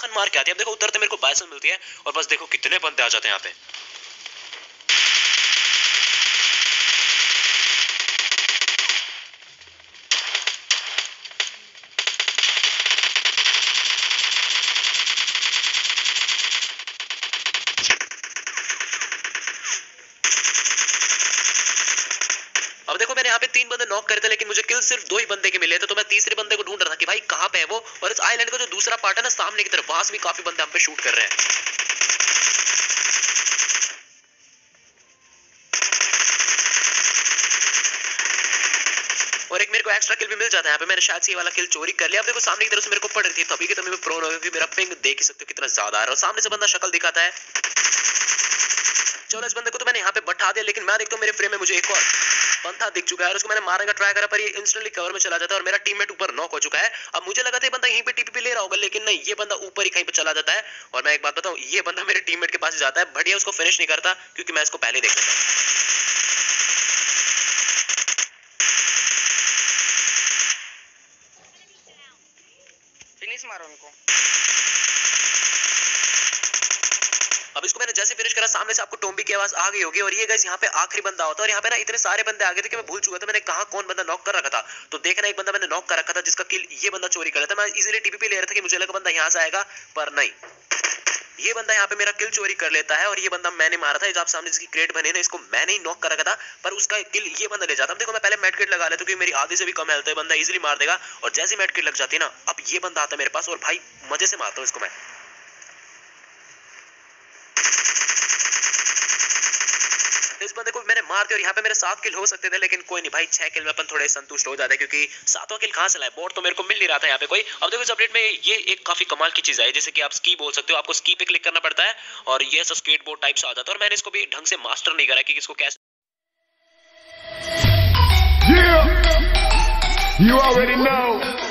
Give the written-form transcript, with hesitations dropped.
मक्खन मार के आती है। अब देखो उतरते मेरे को बाइसन मिलती है और बस देखो कितने बंदे आ जाते हैं यहाँ पे। अब देखो मैंने यहाँ पे 3 बंदे नॉक करे थे लेकिन मुझे किल सिर्फ 2 ही बंदे के मिले थे, तो मैं तीसरे बंदे को ढूंढ रहा था कि भाई कहाँ पे है वो। और इस आइलैंड का जो दूसरा पार्ट है ना सामने की तरफ, वहां से भी काफी बंदे हम पे शूट कर रहे हैं। और एक मेरे को एक्स्ट्रा किल भी मिल जाता है यहाँ पे। मैंने शायद से ये वाला किल चोरी कर लिया। अब देखो सामने की तरफ से मेरे को पड़ रही थी, तभी की तभी मैं प्रोन हो गया क्योंकि मेरा पिंग देख ही सकते हो कितना ज्यादा आ रहा है। और सामने से बंदा शक्ल दिखाता है। चलो इस बंदे को तो मैंने यहाँ पे बैठा दिया, लेकिन मैं देखता हूँ मेरे फ्रेम में मुझे एक और बंदा दिख चुका है और उसको मैंने मारने का ट्राई करा पर ये इंस्टेंटली कवर में चला जाता है और मेरा टीममेट ऊपर नॉक हो चुका है। अब मुझे लगा था ये बंदा यहीं पे टीपीपी ले रहा होगा, लेकिन नहीं, ये बंदा ऊपर ही कहीं पे चला जाता है। और मैं एक बात बताऊं, ये बंदा मेरे टीममेट के पास जाता है, बढ़िया उसको फिनिश नहीं करता क्योंकि मैं इसको पहले देख लेता हूं। फिनिश मारो उनको। अब इसको मैंने जैसे फिनिश करा, सामने से आपको टोम्बी की आवाज आ गई होगी। और ये गाइस यहाँ पे आखिरी बंदा होता है और यहाँ पे ना इतने सारे बंदे आ गए थे कि मैं भूल चुका था मैंने कहाँ कौन बंदा नॉक कर रखा था। तो देखना एक बंदा मैंने नॉक कर रखा था जिसका किल ये बंदा चोरी कर लेता। मैं इजीली टीपीपी ले रहा था कि मुझे लगा बंदा यहाँ से आएगा, पर नहीं, ये बंदा यहाँ पे मेरा किल चोरी कर लेता है। और ये बंदा मैंने मारा था, जो आप सामने जिसकी क्रेट बने ना, इसको मैंने ही नॉक कर रखा था, पर उसका किल ये बंदा ले जाता। देखो मैं पहले मेड किट लगा लेता हूं क्योंकि मेरी आधी से भी कम हेल्थ है, बंदा इजीली मार देगा। और जैसे मेड किट लग जाती है ना, अब ये बंदा आता है मेरे पास और भाई मजे से मारता हूँ इसको मैं। इस बंदे को मैंने मार दिया और यहाँ पे मेरे 7 किल हो सकते थे, लेकिन कोई नहीं भाई, 6 किल में अपन थोड़े संतुष्ट हो जाते हैं क्योंकि 7वां किल कहां से लाए, बोर्ड तो मेरे को मिल नहीं रहा था यहाँ पे कोई। अब देखो इस अपडेट में ये एक काफी कमाल की चीज है, जैसे कि आप स्की बोल सकते हो, आपको स्की पे क्लिक करना पड़ता है और ये ऐसा स्केट बोर्ड टाइप से आ जाता है। और मैंने इसको भी ढंग से मास्टर नहीं करा कि इसको कैसे। You already know.